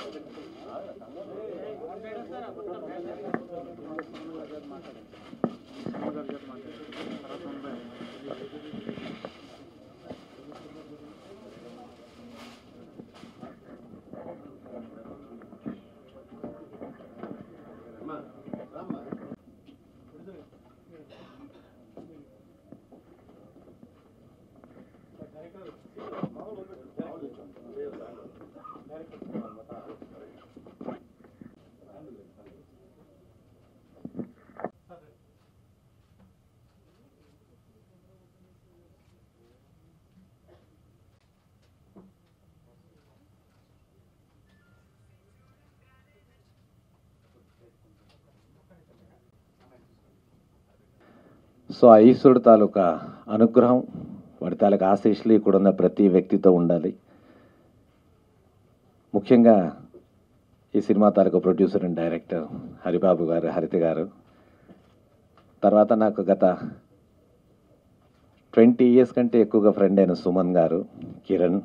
So ఆ ఈశ్వరుడు తాలూకా అనుగ్రహం, వాడి తాలూకా ఆశీస్సులు ఇక్కడున్న ప్రతి వ్యక్తితో ఉండాలి. ముఖ్యంగా ఈ సినిమా తాలూకా ప్రొడ్యూసర్ అండ్ డైరెక్టర్ హరిబాబు గారు, హరిత గారు. తర్వాత నాకు గత 20 years కంటే ఎక్కువగా ఫ్రెండ్ అయిన సుమన్ గారు, కిరణ్,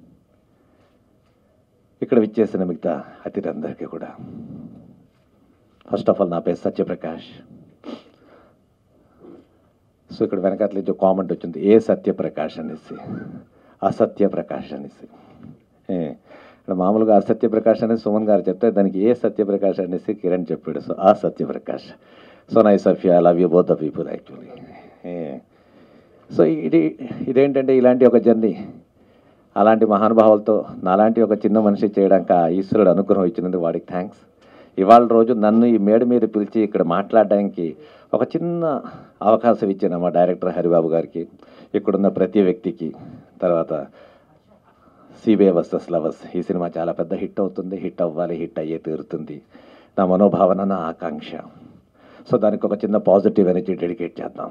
ఇక్కడ విచ్చేసిన మిగతా అతిథులందరికీ కూడా. ఫస్ట్ ఆఫ్ ఆల్ నా పేరు సత్యప్రకాష్. సో ఇక్కడ వెనకాతల నుంచి కామెంట్ వచ్చింది, ఏ సత్యప్రకాష్ అనేసి, అసత్యప్రకాష్ అనేసి. ఇక్కడ మామూలుగా అసత్యప్రకాష్ అనేది సుమన్ గారు చెప్తే దానికి ఏ సత్యప్రకాష్ అనేసి కిరణ్ చెప్పాడు. సో ఆ Satyaprakash. So nice of you, I love you both the people actually. So ఇదేంటంటే ఇలాంటి ఒక జర్నీ అలాంటి మహానుభావులతో నాలాంటి ఒక చిన్న మనిషి చేయడానికి ఆ ఈశ్వరుడు అనుగ్రహం ఇచ్చినందుకు వాడికి థ్యాంక్స్. ఇవాళ రోజు నన్ను ఈ మేడ మీద పిలిచి ఇక్కడ మాట్లాడడానికి ఒక చిన్న అవకాశం ఇచ్చిన మా డైరెక్టర్ హరిబాబు గారికి, ఇక్కడున్న ప్రతి వ్యక్తికి, తర్వాత సిబిఐ వర్సెస్ లవర్స్ ఈ సినిమా చాలా పెద్ద హిట్ అవుతుంది, హిట్ అవ్వాలి, హిట్ అయ్యే తీరుతుంది నా మనోభావన, నా ఆకాంక్ష. సో దానికి ఒక చిన్న పాజిటివ్ ఎనర్జీ డెడికేట్ చేద్దాం.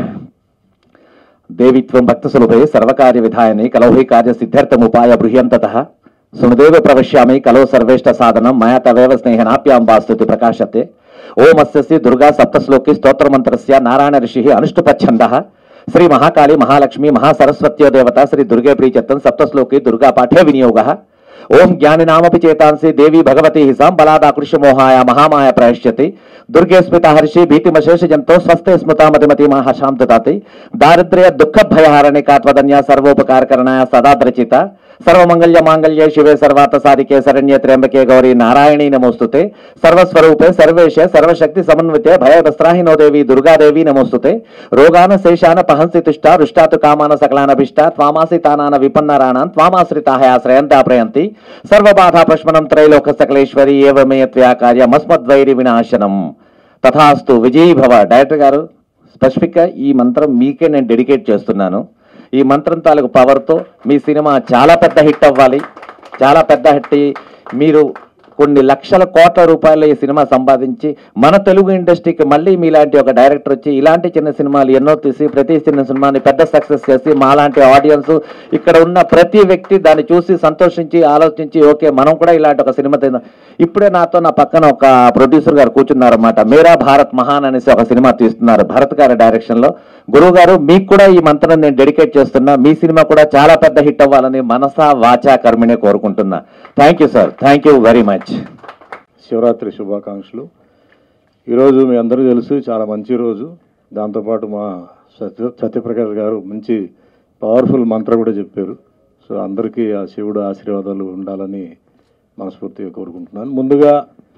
దేవిత్వం భక్త సులభే సర్వకార్య విధాయని కలౌహి కార్య సిద్ధార్థముపాయ బృహ్యంతతః సుమదేవ ప్రవశ్యామి కలో సర్వేష్ట సాధనం మయా తవేవ స్నేహనాప్యాం వాస్తుతి ప్రకాశతే. ఓం అస్యసి దుర్గా సప్తశ్లోకి స్తోత్రమంత్రస్య నారాయణ ఋషి అనుష్టుపచ్ఛందః. శ్రీ మహాకాళీ మహాలక్ష్మి మహాసరస్వత్యో దేవత శ్రీ దుర్గే ప్రీచత్తం సప్తశ్లోకి దుర్గా పాఠ్య వినియోగः. ఓం జ్ఞానినామపి చేతాంసి దేవి భగవతి హిసాం బలాదాకృష్యమోహాయ మహామాయ ప్రయశ్యతి. దుర్గే స్మిత హర్షి భీతిమశేష జంతో స్వస్తే స్మృతామతిమతి మహాశాం దదాతి. దారిద్ర్య దుఃఖ భయహారణి కాత్వదన్య సర్వోపకారకరణాయ సదాద్రచిత. సర్వమంగళ్య మాంగళ్యే శివే సర్వార్థ సాధికే శరణ్యే త్ర్యంబకే గౌరీ నారాయణీ నమోస్తుతే. సర్వస్వరూపే సర్వేశే సర్వశక్తి సమన్వితే భయవస్త్రాహినో దేవి దుర్గాదేవి నమోస్తుతే. రోగాన శేషాన పహంసి తుష్టా రుష్టాతు కామాన సకలానభిష్ట త్వామాసి తానాన విపన్నరాణాన్ త్వామాశ్రితాః ఆశ్రయంతా ప్రయంతి. సర్వబాధా ప్రశ్మనం త్రైలోక సకలేశ్వరి ఏవమే త్వయా కార్యమస్మద్వైరి వినాశనం. తథాస్తు విజయీ భవ. డైరెక్టర్ గారు, స్పెసిఫిక్గా ఈ మంత్రం మీకే నేను డెడికేట్ చేస్తున్నాను. ఈ మంత్రం తాలూకు పవర్తో మీ సినిమా చాలా పెద్ద హిట్ అవ్వాలి, చాలా పెద్ద హిట్. మీరు కొన్ని లక్షల కోట్ల రూపాయలు ఈ సినిమా సంపాదించి మన తెలుగు ఇండస్ట్రీకి మళ్ళీ మీలాంటి ఒక డైరెక్టర్ వచ్చి ఇలాంటి చిన్న సినిమాలు ఎన్నో తీసి ప్రతి చిన్న సినిమాని పెద్ద సక్సెస్ చేసి మాలాంటి ఆడియన్స్ ఇక్కడ ఉన్న ప్రతి వ్యక్తి దాన్ని చూసి సంతోషించి ఆలోచించి ఓకే మనం కూడా ఇలాంటి ఒక సినిమా తీద్దాం. ఇప్పుడే నాతో నా పక్కన ఒక ప్రొడ్యూసర్ గారు కూర్చున్నారన్నమాట. మేరా భారత్ మహాన్ అనేసి ఒక సినిమా తీస్తున్నారు భరత్ గారి డైరెక్షన్లో. గురువు గారు మీకు కూడా ఈ మంత్రం నేను డెడికేట్ చేస్తున్నా. మీ సినిమా కూడా చాలా పెద్ద హిట్ అవ్వాలని మనసా వాచా కర్మినే కోరుకుంటున్నా. Thank you sir, thank you very much. Shivaratri శుభాకాంక్షలు. ఈరోజు మీ అందరూ తెలుసు చాలా మంచి రోజు. దాంతోపాటు మా సత్యప్రకాష్ గారు మంచి పవర్ఫుల్ మంత్రం కూడా చెప్పారు. సో అందరికీ ఆ శివుడు ఆశీర్వాదాలు ఉండాలని మనస్ఫూర్తిగా కోరుకుంటున్నాను. ముందుగా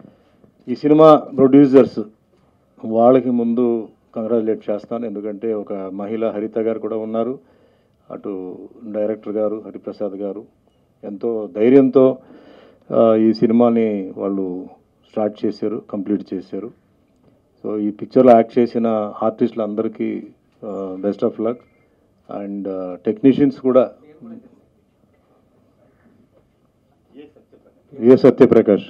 ఈ సినిమా ప్రొడ్యూసర్స్ వాళ్ళకి ముందు కంగ్రాచులేట్ చేస్తాను. ఎందుకంటే ఒక మహిళ హరిత గారు కూడా ఉన్నారు, అటు డైరెక్టర్ గారు హరిప్రసాద్ గారు ఎంతో ధైర్యంతో ఈ సినిమాని వాళ్ళు స్టార్ట్ చేశారు, కంప్లీట్ చేశారు. సో ఈ పిక్చర్లో యాక్ట్ చేసిన ఆర్టిస్టులు అందరికీ best of luck. And technicians కూడా ఏ సత్యప్రకాష్.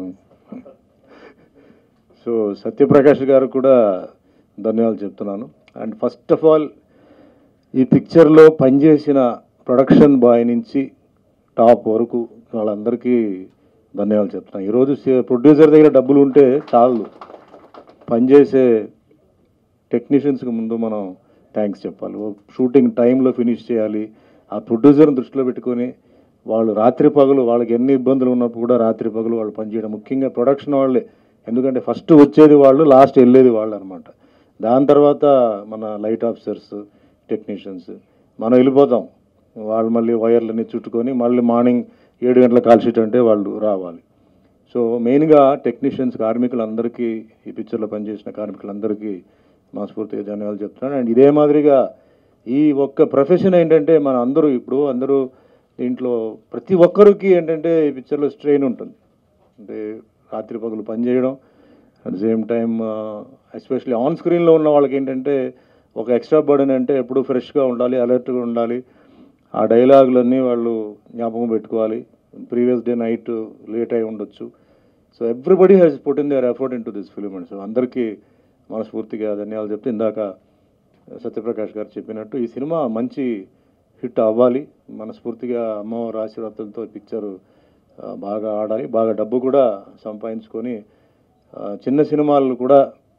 సో సత్యప్రకాష్ గారు కూడా ధన్యవాదాలు చెప్తున్నాను. అండ్ ఫస్ట్ ఆఫ్ ఆల్ ఈ పిక్చర్లో పనిచేసిన ప్రొడక్షన్ బాయ్ నుంచి టాప్ వరకు వాళ్ళందరికీ ధన్యవాదాలు చెప్తున్నాను. ఈరోజు ప్రొడ్యూసర్ దగ్గర డబ్బులు ఉంటే చాలు, పనిచేసే టెక్నీషియన్స్కి ముందు మనం థ్యాంక్స్ చెప్పాలి. షూటింగ్ టైంలో ఫినిష్ చేయాలి. ఆ ప్రొడ్యూసర్ని దృష్టిలో పెట్టుకొని వాళ్ళు రాత్రి పగలు వాళ్ళకి ఎన్ని ఇబ్బందులు ఉన్నప్పుడు కూడా రాత్రి పగలు వాళ్ళు పనిచేయడం, ముఖ్యంగా ప్రొడక్షన్ వాళ్ళే. ఎందుకంటే ఫస్ట్ వచ్చేది వాళ్ళు, లాస్ట్ వెళ్ళేది వాళ్ళు అనమాట. దాని తర్వాత మన లైట్ ఆఫీసర్స్, టెక్నీషియన్స్, మనం వెళ్ళిపోతాం. వాళ్ళు మళ్ళీ వైర్లన్నీ చుట్టుకొని మళ్ళీ మార్నింగ్ 7 గంటల కాల్ షీట్ అంటే వాళ్ళు రావాలి. సో మెయిన్గా టెక్నీషియన్స్, కార్మికులందరికీ, ఈ పిక్చర్లో పనిచేసిన కార్మికులందరికీ మనస్ఫూర్తిగా ధన్యవాదాలు చెప్తున్నాను. అండ్ ఇదే మాదిరిగా ఈ ఒక్క ప్రొఫెషన్ ఏంటంటే మన అందరూ దీంట్లో ప్రతి ఒక్కరికి ఏంటంటే ఈ పిక్చర్లో స్ట్రెయిన్ ఉంటుంది. అంటే రాత్రి పగలు పనిచేయడం, at the same time especially on స్క్రీన్లో ఉన్న వాళ్ళకి ఏంటంటే ఒక ఎక్స్ట్రా బర్డెన్ అంటే ఎప్పుడు ఫ్రెష్గా ఉండాలి, అలర్ట్గా ఉండాలి. ఆ డైలాగులన్నీ వాళ్ళు జ్ఞాపకం పెట్టుకోవాలి. ప్రీవియస్ డే నైట్ లేట్ అయి ఉండొచ్చు. So everybody has put in their effort into this film. And so అందరికీ మనస్ఫూర్తిగా ధన్యవాదాలు చెప్తే, ఇందాక సత్యప్రకాష్ గారు చెప్పినట్టు ఈ సినిమా మంచి హిట్ అవ్వాలి. మనస్ఫూర్తిగా అమ్మవారి ఆశీర్వాదంతో ఈ పిక్చరు బాగా ఆడాలి, బాగా డబ్బు కూడా సంపాదించుకొని చిన్న సినిమాలు కూడా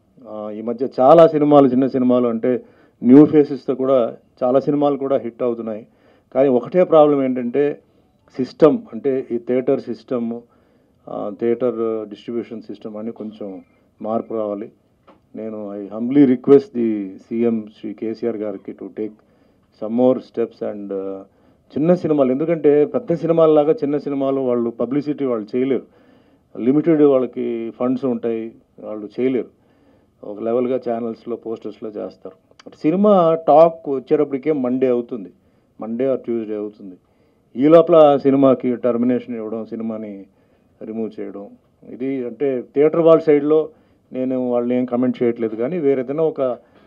ఈ మధ్య చాలా సినిమాలు, చిన్న సినిమాలు అంటే న్యూ ఫేసెస్తో కూడా చాలా సినిమాలు కూడా హిట్ అవుతున్నాయి. కానీ ఒకటే ప్రాబ్లం ఏంటంటే సిస్టమ్, అంటే ఈ theatre system, theatre distribution system అని కొంచెం మార్పు రావాలి. నేను I humbly request the CM Shri KCR గారికి to take some more steps. And చిన్న సినిమాలు, ఎందుకంటే పెద్ద సినిమాలలాగా చిన్న సినిమాలు వాళ్ళు పబ్లిసిటీ వాళ్ళు చేయలేరు. లిమిటెడ్ వాళ్ళకి ఫండ్స్ ఉంటాయి, వాళ్ళు చేయలేరు. ఒక లెవెల్గా ఛానల్స్లో, పోస్టర్స్లో చేస్తారు. సినిమా టాక్ వచ్చేటప్పటికే మండే అవుతుంది, మండే ఆర్ ట్యూస్డే అవుతుంది. ఈ లోపల సినిమాకి టర్మినేషన్ ఇవ్వడం, సినిమాని రిమూవ్ చేయడం, ఇది అంటే థియేటర్ వాళ్ళ సైడ్లో నేను వాళ్ళని ఏం కమెంట్ చేయట్లేదు. కానీ వేరేదైనా ఒక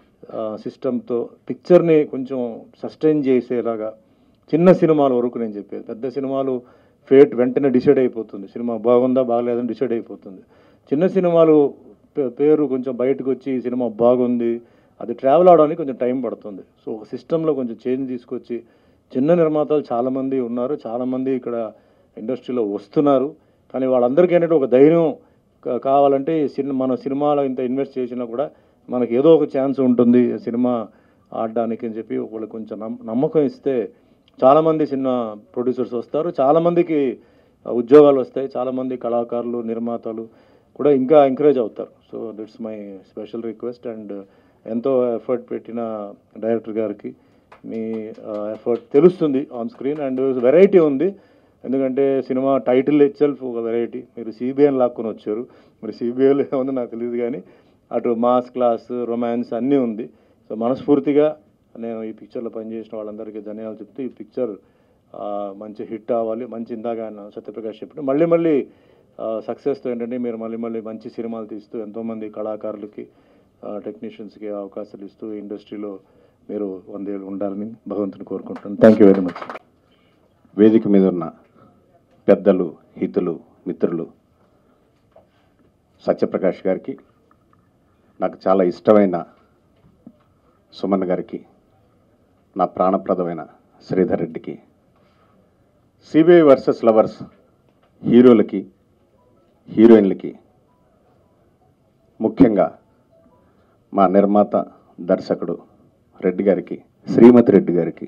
సిస్టంతో పిక్చర్ని కొంచెం సస్టైన్ చేసేలాగా చిన్న సినిమాల వరకు నేను చెప్పేది. పెద్ద సినిమాలు ఫేట్ వెంటనే డిసైడ్ అయిపోతుంది, సినిమా బాగుందా బాగలేదని డిసైడ్ అయిపోతుంది. చిన్న సినిమాలు పేరు కొంచెం బయటకు వచ్చి సినిమా బాగుంది, అది ట్రావెల్ అవడానికి కొంచెం టైం పడుతుంది. సో ఒక సిస్టంలో కొంచెం చేంజ్ తీసుకొచ్చి, చిన్న నిర్మాతలు చాలామంది ఉన్నారు, చాలామంది ఇక్కడ ఇండస్ట్రీలో వస్తున్నారు. కానీ వాళ్ళందరికీ ఏంటంటే ఒక ధైర్యం కావాలంటే మన సినిమాలో ఇంత ఇన్వెస్ట్ చేసినా కూడా మనకి ఏదో ఒక ఛాన్స్ ఉంటుంది సినిమా ఆడడానికి అని చెప్పి వాళ్ళకి కొంచెం నమ్మకం ఇస్తే చాలామంది చిన్న ప్రొడ్యూసర్స్ వస్తారు, చాలామందికి ఉద్యోగాలు వస్తాయి, చాలామంది కళాకారులు, నిర్మాతలు కూడా ఇంకా ఎంకరేజ్ అవుతారు. So that's my special request. And ఎంతో ఎఫర్ట్ పెట్టిన డైరెక్టర్ గారికి మీ ఎఫర్ట్ తెలుస్తుంది ఆన్ స్క్రీన్. అండ్ వెరైటీ ఉంది, ఎందుకంటే సినిమా టైటిల్ ఇట్సెల్ఫ్ ఒక వెరైటీ. మీరు సిబిఐని లాక్కొని వచ్చారు, మరి సిబిఐలో ఏముందో నాకు తెలియదు, కానీ అటు మాస్ క్లాస్, రొమాన్స్ అన్నీ ఉంది. సో మనస్ఫూర్తిగా నేను ఈ పిక్చర్లో పనిచేసిన వాళ్ళందరికీ ధన్యవాదాలు చెప్తూ, ఈ పిక్చర్ మంచి హిట్ అవ్వాలి. మంచి, ఇందాక ఆయన సత్యప్రకాష్ చెప్పిన మళ్ళీ సక్సెస్తో ఏంటంటే మీరు మళ్ళీ మంచి సినిమాలు తీస్తూ ఎంతోమంది కళాకారులకి, టెక్నీషియన్స్కి అవకాశాలు ఇస్తూ ఇండస్ట్రీలో మీరు 100 ఏళ్ళు ఉండాలని భగవంతుని కోరుకుంటున్నాను. Thank you very much. వేదిక మీద ఉన్న పెద్దలు, హితులు, మిత్రులు, సత్యప్రకాష్ గారికి, నాకు చాలా ఇష్టమైన సుమన్ గారికి, నా ప్రాణప్రదమైన శ్రీధర్ రెడ్డికి, సిబిఐ వర్సెస్ లవర్స్ హీరోలకి, హీరోయిన్లకి, ముఖ్యంగా మా నిర్మాత, దర్శకుడు రెడ్డి గారికి, శ్రీమతి రెడ్డి గారికి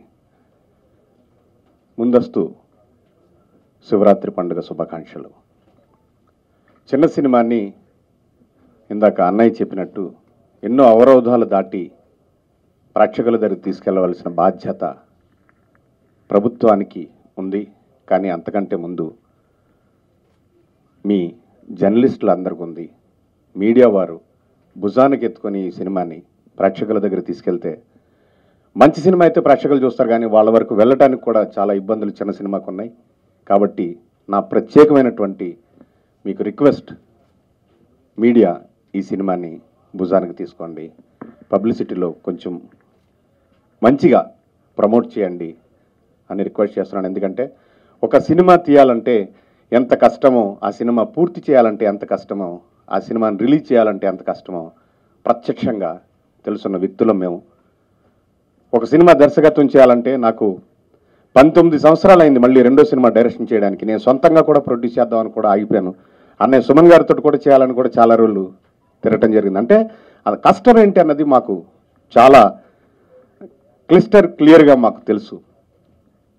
ముందస్తు శివరాత్రి పండుగ శుభాకాంక్షలు. చిన్న సినిమాని ఇందాక అన్నయ్య చెప్పినట్టు ఎన్నో అవరోధాలు దాటి ప్రేక్షకుల దగ్గరికి తీసుకెళ్లవలసిన బాధ్యత ప్రభుత్వానికి ఉంది. కానీ అంతకంటే ముందు మీ జర్నలిస్టులు అందరికీ ఉంది. మీడియా వారు భుజానికి ఎత్తుకొని ఈ సినిమాని ప్రేక్షకుల దగ్గర తీసుకెళ్తే, మంచి సినిమా అయితే ప్రేక్షకులు చూస్తారు, కానీ వాళ్ళ వరకు వెళ్ళటానికి కూడా చాలా ఇబ్బందులు చిన్న సినిమాకు ఉన్నాయి. కాబట్టి నా ప్రత్యేకమైనటువంటి మీకు రిక్వెస్ట్, మీడియా ఈ సినిమాని భుజానికి తీసుకోండి, పబ్లిసిటీలో కొంచెం మంచిగా ప్రమోట్ చేయండి అని రిక్వెస్ట్ చేస్తున్నాను. ఎందుకంటే ఒక సినిమా తీయాలంటే ఎంత కష్టమో, ఆ సినిమా పూర్తి చేయాలంటే ఎంత కష్టమో, ఆ సినిమాని రిలీజ్ చేయాలంటే ఎంత కష్టమో ప్రత్యక్షంగా తెలుసున్న వ్యక్తులం మేము. ఒక సినిమా దర్శకత్వం చేయాలంటే నాకు 19 సంవత్సరాలు అయింది మళ్ళీ రెండో సినిమా డైరెక్షన్ చేయడానికి. నేను సొంతంగా కూడా ప్రొడ్యూస్ చేద్దామని కూడా ఆగిపోయాను. అన్నయ్య సుమన్ గారితో కూడా చేయాలని కూడా చాలా రోజులు తిరగటం జరిగింది. అంటే అది కష్టం ఏంటి అన్నది మాకు చాలా క్లియర్గా మాకు తెలుసు.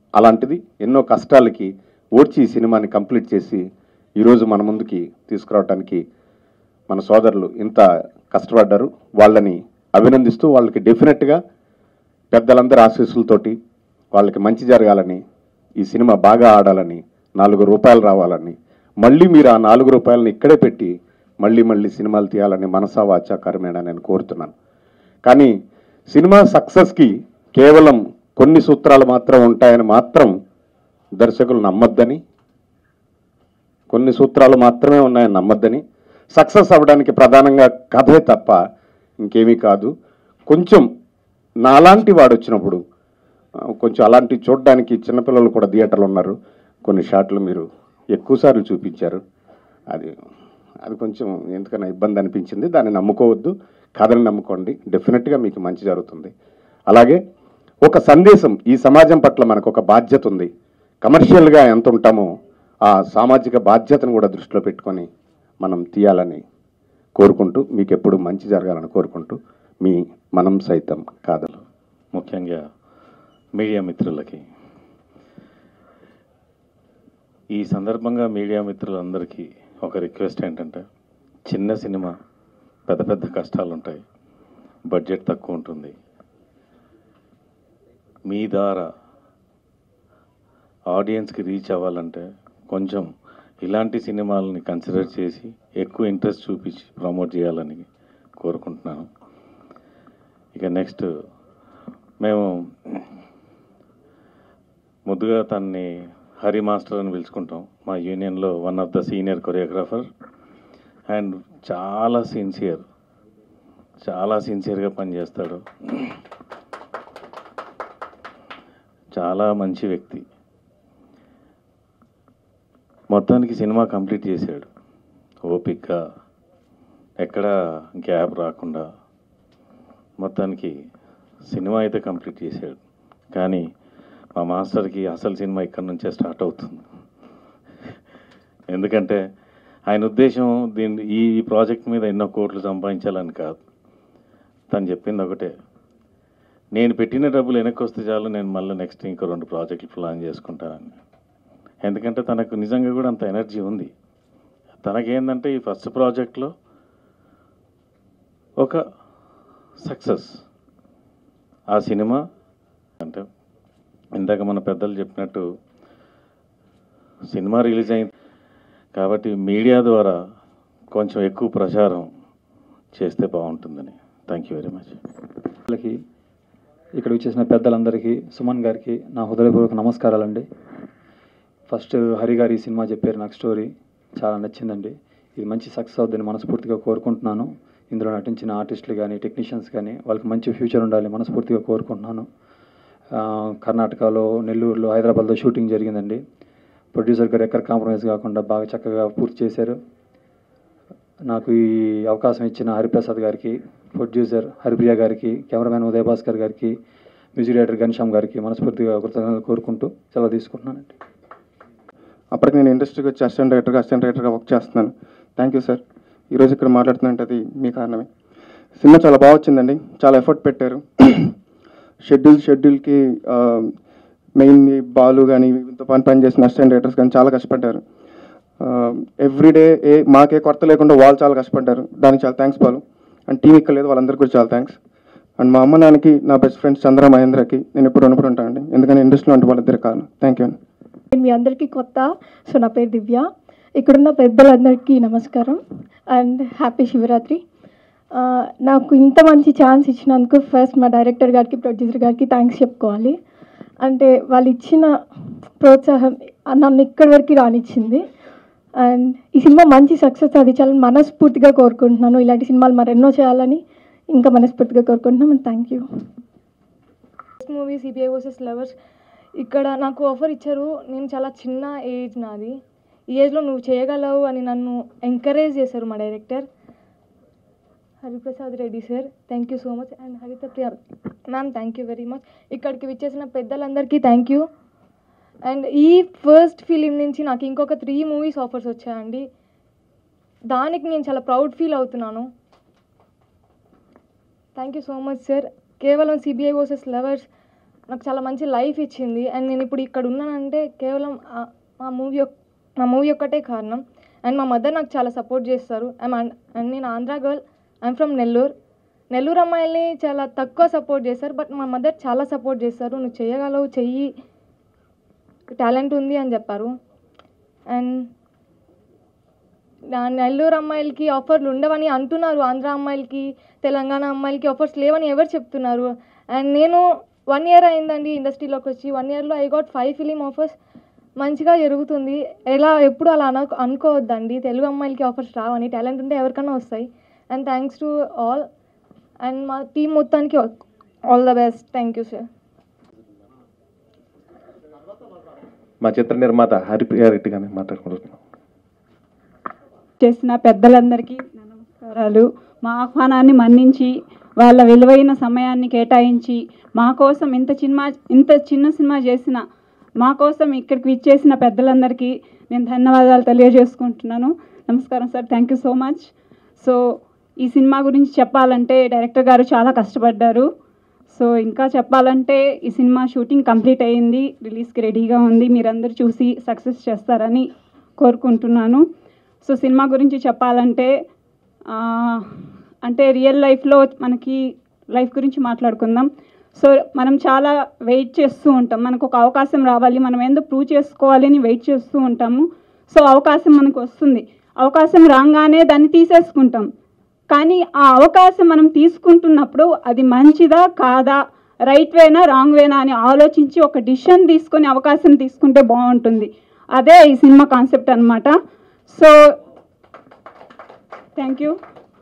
అలాంటిది ఎన్నో కష్టాలకి ఓడ్చి ఈ సినిమాని కంప్లీట్ చేసి ఈరోజు మన ముందుకి తీసుకురావడానికి మన సోదరులు ఇంత కష్టపడ్డారు. వాళ్ళని అభినందిస్తూ వాళ్ళకి డెఫినెట్గా పెద్దలందరి ఆశీస్సులతోటి వాళ్ళకి మంచి జరగాలని, ఈ సినిమా బాగా ఆడాలని, 4 రూపాయలు రావాలని, మళ్ళీ మీరు ఆ 4 రూపాయలని ఇక్కడే పెట్టి మళ్ళీ మళ్ళీ సినిమాలు తీయాలని మనసా వాచా కర్మేణ నేను కోరుతున్నాను. కానీ సినిమా సక్సెస్కి కేవలం కొన్ని సూత్రాలు మాత్రం ఉంటాయని మాత్రం దర్శకులు నమ్మొద్దని, కొన్ని సూత్రాలు మాత్రమే ఉన్నాయని నమ్మొద్దని, సక్సెస్ అవ్వడానికి ప్రధానంగా కథే తప్ప ఇంకేమీ కాదు. కొంచెం నాలాంటి వాడు వచ్చినప్పుడు కొంచెం అలాంటి చూడడానికి చిన్నపిల్లలు కూడా థియేటర్లు ఉన్నారు. కొన్ని షాట్లు మీరు ఎక్కువసార్లు చూపించారు. అది కొంచెం ఎందుకన్నా ఇబ్బంది అనిపించింది. దాన్ని నమ్ముకోవద్దు, కథని నమ్ముకోండి. డెఫినెట్గా మీకు మంచి జరుగుతుంది. అలాగే ఒక సందేశం, ఈ సమాజం పట్ల మనకు ఒక బాధ్యత ఉంది. కమర్షియల్గా ఎంత ఉంటామో ఆ సామాజిక బాధ్యతను కూడా దృష్టిలో పెట్టుకొని మనం తీయాలని కోరుకుంటూ, మీకు ఎప్పుడు మంచి జరగాలని కోరుకుంటూ, మీ మనం సైతం కాదలు. ముఖ్యంగా మీడియా మిత్రులకి ఈ సందర్భంగా మీడియా మిత్రులందరికీ ఒక రిక్వెస్ట్ ఏంటంటే, చిన్న సినిమా, పెద్ద పెద్ద కష్టాలు ఉంటాయి, బడ్జెట్ తక్కువ ఉంటుంది. మీ ద్వారా ఆడియన్స్కి రీచ్ అవ్వాలంటే కొంచెం ఇలాంటి సినిమాలని కన్సిడర్ చేసి ఎక్కువ ఇంట్రెస్ట్ చూపించి ప్రమోట్ చేయాలని కోరుకుంటున్నాను. ఇక నెక్స్ట్ మేము ముద్దుగా తన్ని హరి మాస్టర్ అని పిలుచుకుంటాం. మా యూనియన్లో one of the senior choreographer and చాలా సిన్సియర్గా పనిచేస్తాడు. చాలా మంచి వ్యక్తి. మొత్తానికి సినిమా కంప్లీట్ చేశాడు ఓపిక్గా, ఎక్కడ గ్యాప్ రాకుండా. మొత్తానికి సినిమా అయితే కంప్లీట్ చేశాడు. కానీ మా మాస్టర్కి అసలు సినిమా ఇక్కడ నుంచే స్టార్ట్ అవుతుంది. ఎందుకంటే ఆయన ఉద్దేశం ఈ ప్రాజెక్ట్ మీద ఎన్నో కోట్లు సంపాదించాలని కాదు. తను చెప్పింది ఒకటే, నేను పెట్టిన డబ్బులు వెనక్కి వస్తే చాలు, నేను మళ్ళీ నెక్స్ట్ ఇంకో 2 ప్రాజెక్టులు ప్లాన్ చేసుకుంటానని. ఎందుకంటే తనకు నిజంగా కూడా అంత ఎనర్జీ ఉంది. తనకేందంటే ఈ ఫస్ట్ ప్రాజెక్ట్లో ఒక సక్సెస్, ఆ సినిమా అంటే ఇందాక మన పెద్దలు చెప్పినట్టు సినిమా రిలీజ్ అయింది కాబట్టి మీడియా ద్వారా కొంచెం ఎక్కువ ప్రచారం చేస్తే బాగుంటుందని. Thank you very much. ఇక్కడ వచ్చేసిన పెద్దలందరికీ, సుమన్ గారికి నా హృదయపూర్వక నమస్కారాలండి. ఫస్ట్ హరి గారు ఈ సినిమా చెప్పారు, నాకు స్టోరీ చాలా నచ్చిందండి. ఇది మంచి సక్సెస్ అవుతుందని మనస్ఫూర్తిగా కోరుకుంటున్నాను. ఇందులో నటించిన ఆర్టిస్టులు కానీ టెక్నీషియన్స్ కానీ వాళ్ళకి మంచి ఫ్యూచర్ ఉండాలి మనస్ఫూర్తిగా కోరుకుంటున్నాను. కర్ణాటకలో, నెల్లూరులో, హైదరాబాద్లో షూటింగ్ జరిగిందండి. ప్రొడ్యూసర్ గారు ఎక్కడ కాంప్రమైజ్ కాకుండా బాగా చక్కగా పూర్తి చేశారు. నాకు ఈ అవకాశం ఇచ్చిన హరిప్రసాద్ గారికి, ప్రొడ్యూసర్ హరిప్రియ గారికి, కెమెరామెన్ ఉదయ్ భాస్కర్ గారికి, మ్యూజిక్ డైరెక్టర్ ఘనశ్యామ్ గారికి మనస్ఫూర్తిగా కృతజ్ఞతలు కోరుకుంటూ సెలవు తీసుకుంటున్నానండి. అప్పటికి నేను ఇండస్ట్రీకి వచ్చి అసిస్టెంట్ డైరెక్టర్గా వర్క్ చేస్తున్నాను. Thank you sir. ఈరోజు ఇక్కడ మాట్లాడుతున్నట్టు అది మీ కారణమే. సినిమా చాలా బాగా వచ్చిందండి, చాలా ఎఫర్ట్ పెట్టారు. షెడ్యూల్కి మెయిన్ బాలు కానీ ఇంత పని చేసిన అసిస్టెంట్ డైరెక్టర్స్ కానీ చాలా కష్టపడ్డారు. ఎవ్రీడే మాకే కొరత లేకుండా వాళ్ళు చాలా కష్టపడ్డారు. దానికి చాలా థ్యాంక్స్ బాలు. అండ్ టీం ఇక్కడ లేదు, వాళ్ళందరికీ కూడా చాలా థ్యాంక్స్. అండ్ మా అమ్మ నాన్నకి, నా బెస్ట్ ఫ్రెండ్స్ చంద్ర మహేంద్రకి నేను ఎప్పుడు రుణపడి ఉంటానండి, ఎందుకంటే ఇండస్ట్రీలో అంటే వాళ్ళిద్దరు కారణం. థ్యాంక్ యూ అండి. మీ అందరికీ కొత్త, సో నా పేరు దివ్య. ఇక్కడున్న పెద్దలందరికీ నమస్కారం అండ్ హ్యాపీ శివరాత్రి. నాకు ఇంత మంచి ఛాన్స్ ఇచ్చినందుకు ఫస్ట్ మా డైరెక్టర్ గారికి, ప్రొడ్యూసర్ గారికి థ్యాంక్స్ చెప్పుకోవాలి. అంటే వాళ్ళు ఇచ్చిన ప్రోత్సాహం నన్ను ఇక్కడి వరకు రానిచ్చింది. అండ్ ఈ సినిమా మంచి సక్సెస్ సాధించాలని మనస్ఫూర్తిగా కోరుకుంటున్నాను. ఇలాంటి సినిమాలు మరెన్నో చేయాలని ఇంకా మనస్ఫూర్తిగా కోరుకుంటున్నాం. And thank you. Movie CBI versus lovers. ఇక్కడ నాకు ఆఫర్ ఇచ్చారు. నేను చాలా చిన్న ఏజ్ నాది. ఈ ఏజ్లో నువ్వు చేయగలవు అని నన్ను ఎంకరేజ్ చేశారు మా director Hariprasad Reddy sir. Thank you so much. And Harithapriya ma'am thank you very much. ఇక్కడికి విచ్చేసిన పెద్దలందరికీ థ్యాంక్ యూ. అండ్ ఈ ఫస్ట్ ఫిలిం నుంచి నాకు ఇంకొక 3 మూవీస్ ఆఫర్స్ వచ్చాయండి. దానికి నేను చాలా ప్రౌడ్ ఫీల్ అవుతున్నాను. Thank you so much sir. కేవలం సిబిఐ వర్సెస్ లవర్స్ నాకు చాలా మంచి లైఫ్ ఇచ్చింది. అండ్ నేను ఇప్పుడు ఇక్కడ ఉన్నానంటే కేవలం మా మూవీ ఒక్కటే కారణం. అండ్ మా మదర్ నాకు చాలా సపోర్ట్ చేస్తారు. అండ్ నేను Andhra girl, I'm from Nellore అమ్మాయిల్ని చాలా తక్కువ సపోర్ట్ చేస్తారు, బట్ మా మదర్ చాలా సపోర్ట్ చేస్తారు. నువ్వు చేయగలవు, చెయ్యి, టాలెంట్ ఉంది అని చెప్పారు. అండ్ నెల్లూరు అమ్మాయిలకి ఆఫర్లు ఉండవని అంటున్నారు, ఆంధ్ర అమ్మాయిలకి, తెలంగాణ అమ్మాయిలకి ఆఫర్స్ లేవని ఎవరు చెప్తున్నారు? అండ్ నేను 1 year అయిందండి ఇండస్ట్రీలోకి వచ్చి. 1 yearలో ఐ గాట్ 5 ఫిలిం ఆఫర్స్. మంచిగా జరుగుతుంది. ఎప్పుడు అలా అనుకోవద్దండి, తెలుగు అమ్మాయిలకి ఆఫర్స్ రావని. టాలెంట్ ఉంటే ఎవరికైనా వస్తాయి. And thanks to all. And మా టీం మొత్తానికి all the best. Thank you sir. మా చిత్ర నిర్మాత హరిప్రియ రెడ్డి గారిని మాట్లాడుకుంటున్నాం. చేసిన పెద్దలందరికీ నా నమస్కారాలు. మా ఆహ్వానాన్ని మన్నించి వాళ్ళ విలువైన సమయాన్ని కేటాయించి మా కోసం ఇంత చిన్న సినిమా చేసిన మా కోసం ఇక్కడికి విచ్చేసిన పెద్దలందరికీ నేను ధన్యవాదాలు తెలియజేసుకుంటున్నాను. నమస్కారం sir, thank you so much. So ఈ సినిమా గురించి చెప్పాలంటే డైరెక్టర్ గారు చాలా కష్టపడ్డారు. సో ఇంకా చెప్పాలంటే ఈ సినిమా షూటింగ్ కంప్లీట్ అయ్యింది, రిలీజ్కి రెడీగా ఉంది. మీరందరూ చూసి సక్సెస్ చేస్తారని కోరుకుంటున్నాను. సో సినిమా గురించి చెప్పాలంటే అంటే రియల్ లైఫ్లో మనకి లైఫ్ గురించి మాట్లాడుకుందాం. సో మనం చాలా వెయిట్ చేస్తూ ఉంటాం, మనకు ఒక అవకాశం రావాలి, మనం ఎందుకు ప్రూవ్ చేసుకోవాలి అని వెయిట్ చేస్తూ ఉంటాము. సో అవకాశం మనకు వస్తుంది, అవకాశం రాగానే దాన్ని తీసేసుకుంటాం. కానీ ఆ అవకాశం మనం తీసుకుంటున్నప్పుడు అది మంచిదా కాదా, రైట్ వేనా రాంగ్ వేనా అని ఆలోచించి ఒక డిసిషన్ తీసుకొని అవకాశం తీసుకుంటే బాగుంటుంది. అదే ఈ సినిమా కాన్సెప్ట్ అన్నమాట. So thank you.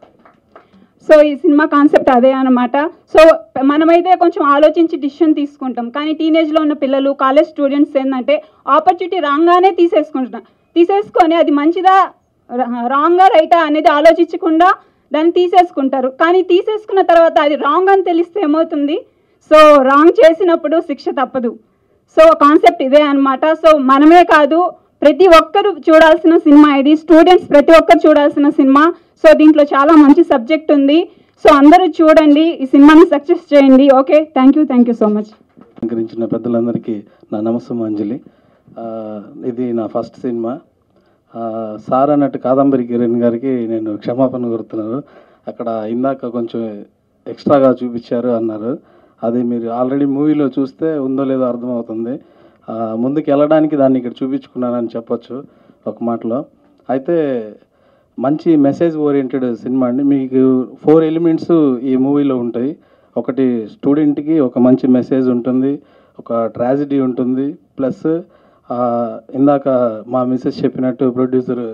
సో ఈ సినిమా కాన్సెప్ట్ అదే అనమాట. సో మనమైతే కొంచెం ఆలోచించి డిసిషన్ తీసుకుంటాం, కానీ టీనేజ్లో ఉన్న పిల్లలు, కాలేజ్ స్టూడెంట్స్ ఏంటంటే ఆపర్చునిటీ రాగానే తీసేసుకొని అది మంచిదా రాంగా రైటా అనేది ఆలోచించకుండా దాన్ని తీసేసుకుంటారు. కానీ తీసేసుకున్న తర్వాత అది రాంగ్ అని తెలిస్తే ఏమవుతుంది? సో రాంగ్ చేసినప్పుడు శిక్ష తప్పదు. సో కాన్సెప్ట్ ఇదే అనమాట. సో మనమే కాదు, ప్రతి ఒక్కరు చూడాల్సిన సినిమా ఇది. స్టూడెంట్స్ ప్రతి ఒక్కరు చూడాల్సిన సినిమా. సో దీంట్లో చాలా మంచి సబ్జెక్ట్ ఉంది. సో అందరూ చూడండి, ఈ సినిమాని సక్సెస్ చేయండి. Okay, thank you so much. అలంకరించిన పెద్దలందరికీ నా నమస్సమాంజలి. ఇది నా ఫస్ట్ సినిమా. సార్ అన్నట్టు కాదంబరి కిరణ్ గారికి నేను క్షమాపణ కోరుతున్నాను. అక్కడ ఇందాక కొంచెం ఎక్స్ట్రాగా చూపించారు అన్నారు, అది మీరు ఆల్రెడీ మూవీలో చూస్తే ఉందో లేదో అర్థమవుతుంది. ముందుకు వెళ్ళడానికి దాన్ని ఇక్కడ చూపించుకున్నానని చెప్పొచ్చు ఒక మాటలో. అయితే మంచి మెసేజ్ ఓరియంటెడ్ సినిమా అండి. మీకు 4 ఎలిమెంట్స్ ఈ మూవీలో ఉంటాయి. ఒకటి స్టూడెంట్కి ఒక మంచి మెసేజ్ ఉంటుంది, ఒక ట్రాజడీ ఉంటుంది, ప్లస్ ఇందాక మా మిస్సెస్ చెప్పినట్టు ప్రొడ్యూసర్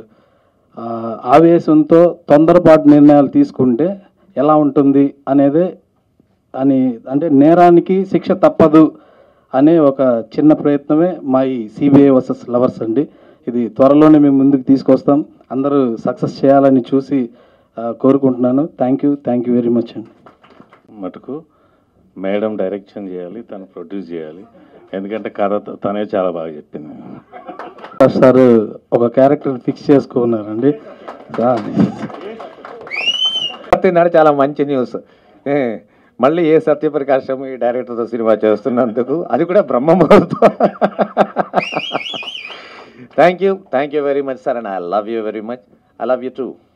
ఆవేశంతో తొందరపాటు నిర్ణయాలు తీసుకుంటే ఎలా ఉంటుంది అనేదే అంటే నేరానికి శిక్ష తప్పదు అనే ఒక చిన్న ప్రయత్నమే మా ఈ సిబిఐ వర్సెస్ లవర్స్ అండి. ఇది త్వరలోనే మేము ముందుకు తీసుకొస్తాం. అందరూ సక్సెస్ చేయాలని చూసి కోరుకుంటున్నాను. థ్యాంక్ యూ వెరీ మచ్ అండి. మటుకు మేడం డైరెక్షన్ చేయాలి, తను ప్రొడ్యూస్ చేయాలి, ఎందుకంటే కథ తనే చాలా బాగా చెప్పింది. సార్ ఒక క్యారెక్టర్ ఫిక్స్ చేసుకున్నారండి. చాలా మంచి న్యూస్. మళ్ళీ ఏ సత్యప్రకాశం ఈ డైరెక్టర్తో సినిమా చేస్తున్నందుకు, అది కూడా బ్రహ్మముహూర్తం. Thank you very much sir, and I love you very much. I love you two.